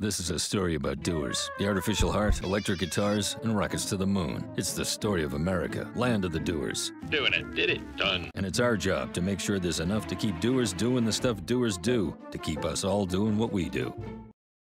This is a story about doers, the artificial heart, electric guitars, and rockets to the moon. It's the story of America, land of the doers. Doing it, did it, done. And it's our job to make sure there's enough to keep doers doing the stuff doers do, to keep us all doing what we do.